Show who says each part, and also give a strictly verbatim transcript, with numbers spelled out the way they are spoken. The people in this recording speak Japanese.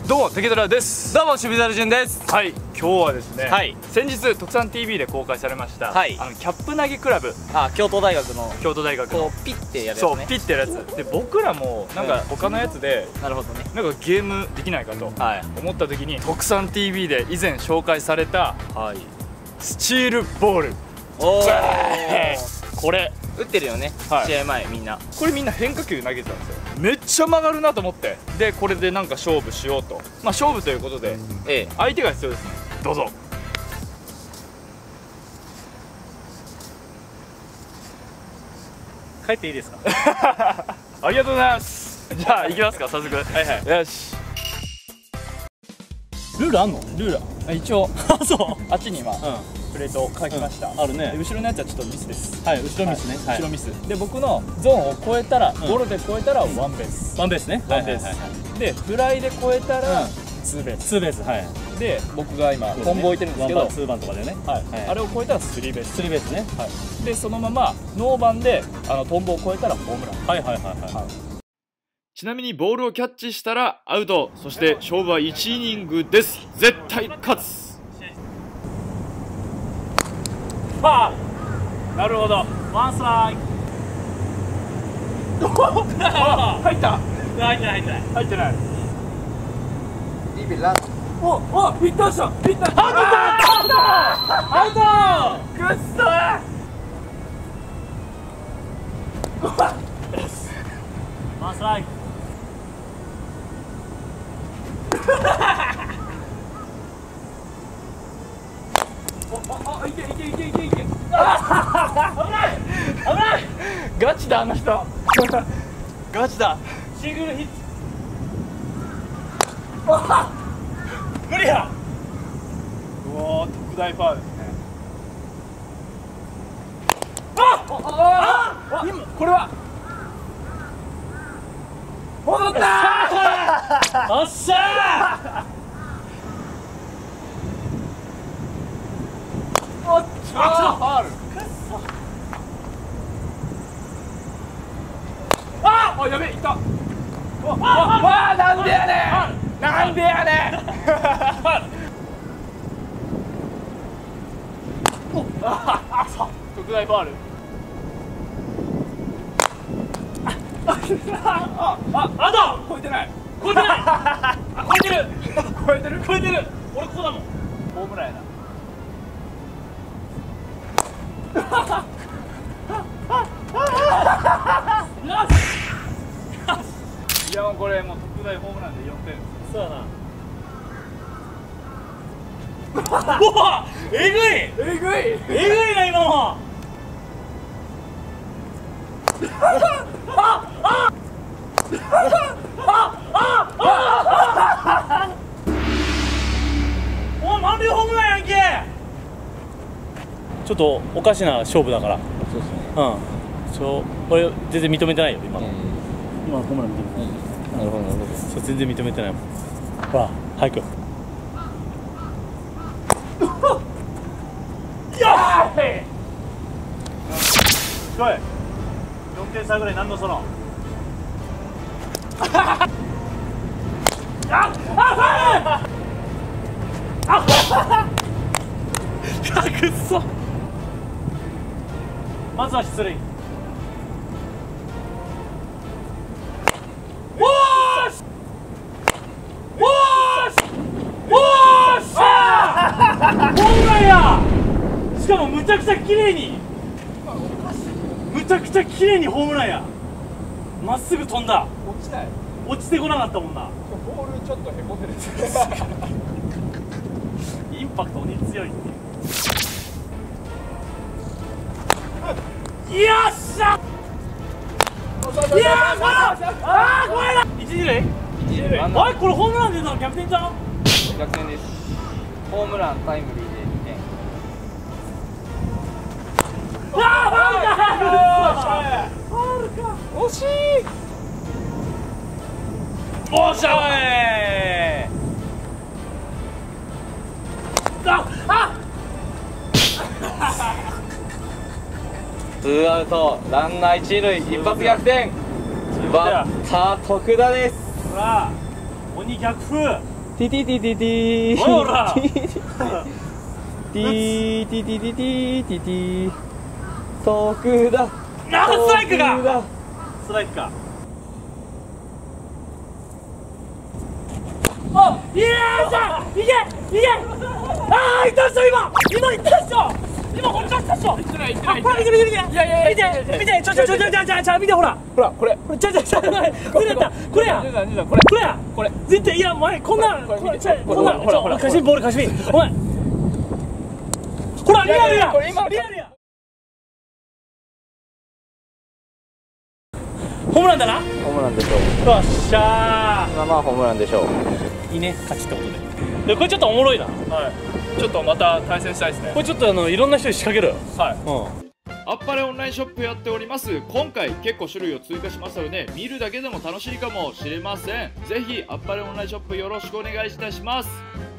Speaker 1: どうも竹虎です。
Speaker 2: どうも渋沢潤です。
Speaker 1: はい、今日はですね、
Speaker 2: はい、
Speaker 1: 先日特産 ティーブイ で公開されました、はい、あのキャップ投げクラブ、
Speaker 2: あ、京都大学の
Speaker 1: 京都大学の
Speaker 2: こうピッてやるやつね。
Speaker 1: そうピッてやるやつで、僕らもなんか他のやつで、
Speaker 2: なるほどね、
Speaker 1: なんかゲームできないかと思った時に、特産 ティーブイ で以前紹介された、はい、スチールボール、おーこれ
Speaker 2: 打ってるよね、はい、試合前みんな
Speaker 1: これみんな変化球投げてたんですよ。めっちゃ曲がるなと思って、でこれでなんか勝負しようと、まあ勝負ということで、うん、ええ、相手が必要ですね。どうぞ。
Speaker 2: 帰っていいですか
Speaker 1: ありがとうございます。じゃあ行きますか、早速。はいはい、よし。
Speaker 2: ルールあんの？
Speaker 1: ルール一応
Speaker 2: あ、そう、
Speaker 1: あっちに今、うん、プレートを書きました、うん、あるね。後ろのやつはちょっとミスです。はい、後ろミスね、はい、後ろミスで、僕のゾーンを超えたら、うん、ゴロで超えたらワンベース、ワンベースね、ワンベースで、フライで超えたら、うん、ツーベース、ツーベース、はい。で僕が今トンボ置いてるんですけど、ツーバンとかでね、はい、あれを超えたらスリーベース、スリーベースね、はい。でそのままノーバンであのトンボを超えたらホームラン。はいはいはいはい。ちなみにボールをキャッチしたらアウト。そして勝負はいちイニングです。絶対勝つ。はあ、なるほど。ワンストライク。入った。入ってない入ってない入ってない。いいビラン。おお、ヒットしたヒット。アウトアウトアウト。くっそー。ワンストライク。おお、いけいけいけいけいけ。あ危ない危ない。ガチだあの人。ガチだ。シングルヒット。無理や。うわー、特大ファウルですね。あああ、今これは戻った。おっしゃー。おっちょー、ファウル。ああ、やべえ、いった。わあ、なんでやねん、なんでやねん。特大ファウル。ああ、あと超えてない、超えてない。超えてる超えてる超えてる。俺ここだもん。ホームランやな。いや、もうこれもう特大ホームランでよんてん。そうやな。うわ、えぐいえぐいえぐいな今の。お、満塁ホームランやんけ。ちょっとおかしな勝負だから。そうですね。うん。ちょ、俺全然認めてないよ今の。今のホームラン見てる。なるほどなるほど。そう、全然認めてないもん。ほら、早く。やーい。すごい。よんてん差ぐらいなんのその。あ、あ、あ、あ、くっそ。まずは出塁。おーしおーしおーしゃー。ホームランや。しかもむちゃくちゃ綺麗に、むちゃくちゃ綺麗にホームランや。まっすぐ飛んだ。落ちない、落ちてこなかったもんな。ボールちょっとへこんでる。インパクトに強いっていう。よっしゃ。いやー、あー、怖いな。一二塁、一二塁。あれ、これホームラン出たの逆転ちゃう？逆転です。ホームランタイムリーでにてん。あー、ファウルか。ファウルか。惜しい。おっしゃーい。ああ。ツーアウト、ランナー一塁、一発逆転。バッター徳田です。ほら、鬼逆風。 ティティティティティ
Speaker 3: ほら
Speaker 1: ティティティティティティティティ遠くだ。
Speaker 3: あーストライクが
Speaker 1: 遠くだ。
Speaker 3: ストライクか。あ、いやーさ、いけいけ。あーいったっしょ今今いったっしょ今こっち来たっしょ。いってないいってない。ほら見て見て見て。いやいや見て見てちょちょちょちょちょちょちょ見てほら
Speaker 1: ほらこれ
Speaker 3: ちょちょちょこれこれやこれや
Speaker 1: これ
Speaker 3: これこれやこれ絶対いや前こんなこれちょこんな
Speaker 1: ほらほら
Speaker 3: 貸しボール貸しお前ほらリアルや
Speaker 1: これ今
Speaker 3: リアルやホームランだな。
Speaker 1: ホームランでしょう。
Speaker 3: よっしゃ
Speaker 1: まあまあホームランでしょう。
Speaker 3: ーいいね勝ちってことで。でこれちょっとおもろいな。
Speaker 1: はいちょっとまた対戦したいですね。
Speaker 3: これちょっとあのいろんな人に仕掛ける。
Speaker 1: はい
Speaker 3: うん
Speaker 4: アッパレオンラインショップやっております。今回結構種類を追加しましたので、見るだけでも楽しいかもしれません。ぜひアッパレオンラインショップよろしくお願いいたします。